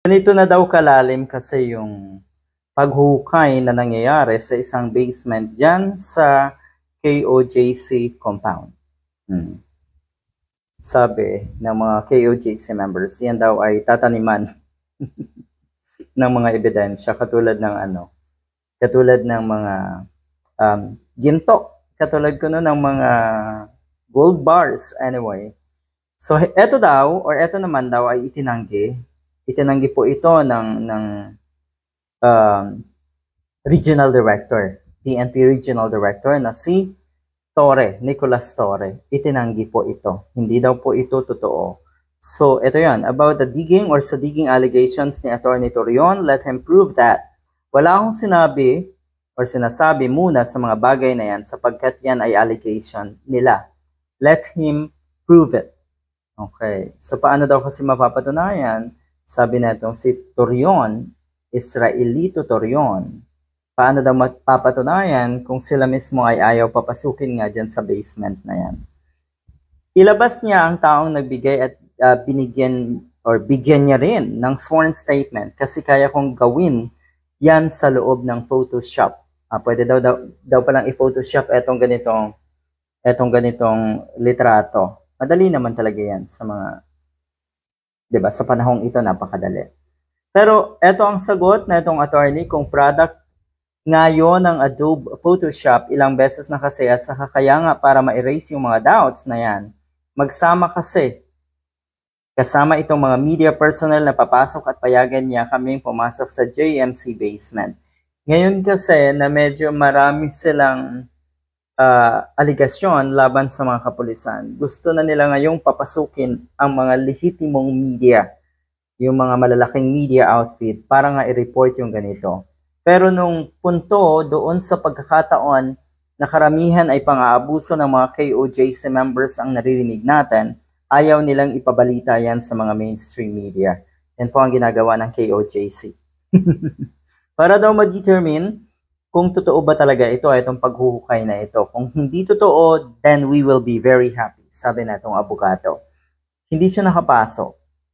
Ganito na daw kalalim kasi yung paghukay na nangyayari sa isang basement dyan sa KOJC compound. Sabi ng mga KOJC members, yan daw ay tataniman ng mga ebidensya katulad ng mga ginto, katulad ko ng mga gold bars anyway. So eto naman daw ay itinanggi po ito ng regional director, PNP regional director na si Nicolas Torre. Itinanggi po ito. Hindi daw po ito totoo. So, ito yan. About the digging or sa digging allegations ni Atty. Torion, let him prove that. Wala akong sinabi or sinasabi muna sa mga bagay na yan sapagkat yan ay allegation nila. Let him prove it. Okay. So, paano daw kasi mapapatunayan? Sabi na itong si Torion, Israelito Torion. Paano daw mapapatunayan kung sila mismo ay ayaw papasukin nga dyan sa basement na yan? Ilabas niya ang taong nagbigay at bigyan niya rin ng sworn statement kasi kaya kong gawin yan sa loob ng Photoshop. Pwede daw palang i-Photoshop etong ganitong litrato. Madali naman talaga yan sa mga, 'di ba? Sa panahong ito napakadali. Pero eto ang sagot na itong attorney kung product ngayon ng Adobe Photoshop, ilang beses na kasi at saka kaya nga para ma-erase yung mga doubts na yan, magsama kasi kasama itong mga media personnel na papasok at payagan niya kaming pumasok sa JMC basement. Ngayon kasi na medyo marami silang aligasyon laban sa mga kapulisan. Gusto na nila ngayong papasukin ang mga lehitimong media, yung mga malalaking media outfit para nga i-report yung ganito. Pero nung punto doon sa pagkakataon na karamihan ay pang-aabuso ng mga KOJC members ang naririnig natin, ayaw nilang ipabalita yan sa mga mainstream media. Yan po ang ginagawa ng KOJC. Para daw ma-determine kung totoo ba talaga ito, itong paghuhukay na ito. Kung hindi totoo, then we will be very happy, sabi na itong abogado. Hindi siya nakapasok.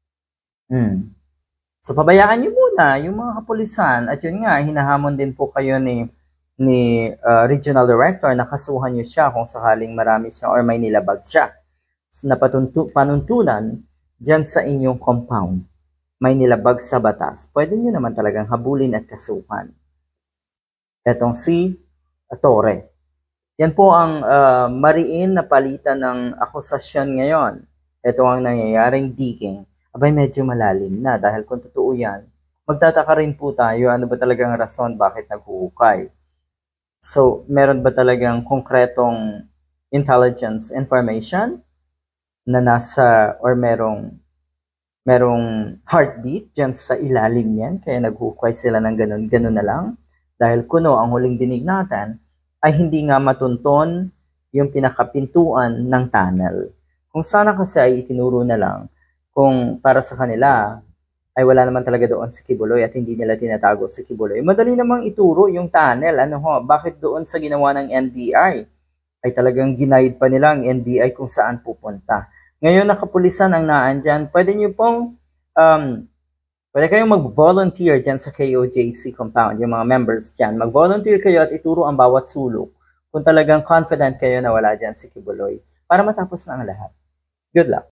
So, pabayaan niyo muna yung mga kapulisan. At yun nga, hinahamon din po kayo ni Regional Director na kasuhan niyo siya kung sakaling marami siya or may nilabag siya na panuntunan dyan sa inyong compound. May nilabag sa batas. Pwede niyo naman talagang habulin at kasuhan. Etong si Torre. Yan po ang mariin na palitan ng akusasyon ngayon. Ito ang nangyayaring digging. Abay, medyo malalim na dahil kung totoo yan, magtataka rin po tayo ano ba talagang rason bakit naghuhukay. So, meron ba talagang konkretong intelligence information na nasa or merong heartbeat dyan sa ilalim niyan kaya naghuhukay sila ng ganun na lang? Dahil kuno ang huling dinig natin ay hindi nga matunton yung pinakapintuan ng tunnel. Kung sana kasi ay itinuro na lang kung para sa kanila ay wala naman talaga doon si Kibuloy at hindi nila tinatago si Kibuloy. Madali namang ituro yung tunnel. Bakit doon sa ginawa ng NBI ay talagang ginaid pa nila ang NBI kung saan pupunta. Ngayon nakapulisan ang naandyan. Pwede kayong mag-volunteer dyan sa KOJC compound, yung mga members dyan. Mag-volunteer kayo at ituro ang bawat sulok kung talagang confident kayo na wala dyan si Kibuloy para matapos na ang lahat. Good luck!